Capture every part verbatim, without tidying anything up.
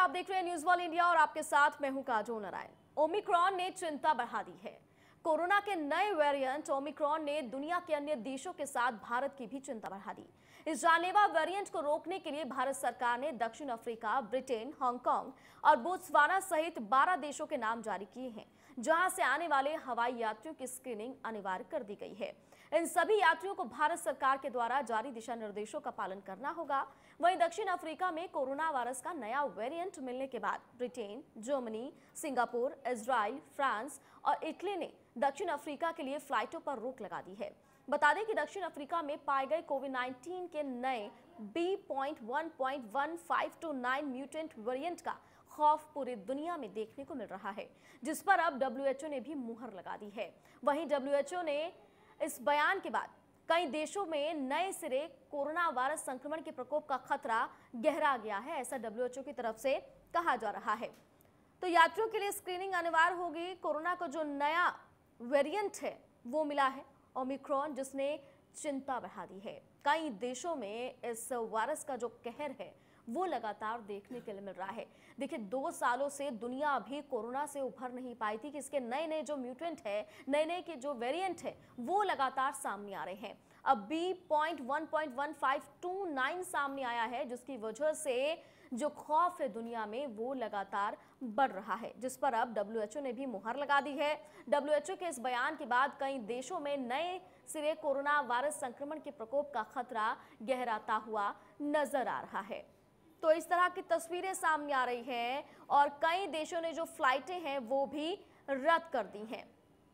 आप देख रहे हैं न्यूज वॉल इंडिया और आपके साथ मैं हूं काजोल नारायण। ओमिक्रॉन ने चिंता बढ़ा दी है। कोरोना के नए वेरिएंट ओमिक्रॉन ने दुनिया के अन्य देशों के साथ भारत की भी चिंता बढ़ा दी। इस जानलेवा वेरिएंट को रोकने के लिए भारत सरकार ने दक्षिण अफ्रीका, ब्रिटेन, हांगकांग और बोत्सवाना सहित बारह देशों के नाम जारी किए हैं, जहां से आने वाले हवाई यात्रियों की स्क्रीनिंग अनिवार्य कर दी गई है। इन सभी यात्रियों को भारत सरकार के द्वारा जारी दिशा निर्देशों का पालन करना होगा। वहीं दक्षिण अफ्रीका में कोरोना वायरस का नया वेरिएंट मिलने के बाद Britain, Germany, Singapore, Israel, France और इटली ने दक्षिण अफ्रीका के लिए फ्लाइटों पर रोक लगा दी है। बता दें कि दक्षिण अफ्रीका में पाए गए कोविड नाइन्टीन के नए B point one point one five two nine mutant variant का खौफ पूरी दुनिया में देखने को मिल रहा है, जिस पर अब डब्ल्यू एच ओ ने भी मुहर लगा दी है। वहीं डब्ल्यू एच ओ ने इस बयान के बाद कई देशों में नए सिरे कोरोना वायरस संक्रमण के प्रकोप का खतरा गहरा गया है, ऐसा डब्ल्यू एच ओ की तरफ से कहा जा रहा है। तो यात्रियों के लिए स्क्रीनिंग अनिवार्य होगी। कोरोना का जो नया वेरिएंट है वो मिला है ओमिक्रॉन, जिसने चिंता बढ़ा दी है। कई देशों में इस वायरस का जो कहर है वो लगातार देखने के लिए मिल रहा है। देखिए, दो सालों से दुनिया अभी कोरोना से उभर नहीं पाई थी कि इसके नए नए जो म्यूटेंट है, नए नए के जो वेरिएंट है वो लगातार सामने आ रहे हैं। अब B point one point one five two nine सामने आया है, जिसकी वजह से जो खौफ है दुनिया में वो लगातार बढ़ रहा है, जिस पर अब डब्ल्यू एच ओ ने भी मुहर लगा दी है। डब्ल्यू एच ओ के इस बयान के बाद कई देशों में नए सिरे कोरोना वायरस संक्रमण के प्रकोप का खतरा गहराता हुआ नजर आ रहा है। तो इस तरह की तस्वीरें सामने आ रही हैं और कई देशों ने जो फ्लाइटें हैं वो भी रद्द कर दी हैं।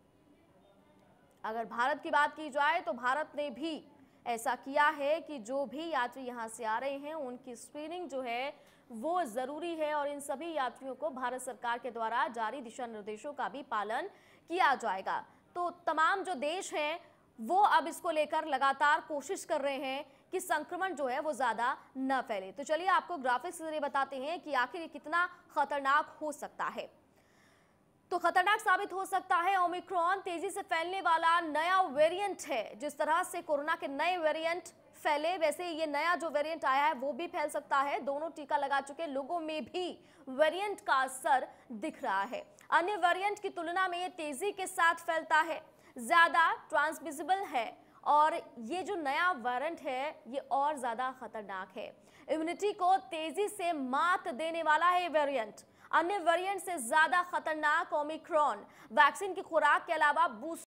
अगर भारत की बात की जाए तो भारत ने भी ऐसा किया है कि जो भी यात्री यहां से आ रहे हैं उनकी स्क्रीनिंग जो है वो जरूरी है और इन सभी यात्रियों को भारत सरकार के द्वारा जारी दिशा निर्देशों का भी पालन किया जाएगा। तो तमाम जो देश हैं वो अब इसको लेकर लगातार कोशिश कर रहे हैं कि संक्रमण जो है वो ज्यादा न फैले। तो चलिए आपको ग्राफिक्स के जरिए बताते हैं कि आखिर ये कितना खतरनाक हो सकता है। तो खतरनाक साबित हो सकता है ओमिक्रॉन, तेजी से फैलने वाला नया वेरिएंट है। जिस तरह से कोरोना के नए वेरिएंट फैले, वैसे ये नया जो वेरिएंट आया है वो भी फैल सकता है। दोनों टीका लगा चुके लोगों में भी वेरिएंट का असर दिख रहा है। अन्य वेरिएंट की तुलना में ये तेजी के साथ फैलता है, ज्यादा ट्रांसमिसिबल है और ये जो नया वेरिएंट है ये और ज्यादा खतरनाक है। इम्यूनिटी को तेजी से मात देने वाला है ये वेरिएंट। अन्य वेरिएंट से ज्यादा खतरनाक ओमिक्रॉन वैक्सीन की खुराक के अलावा बूस्ट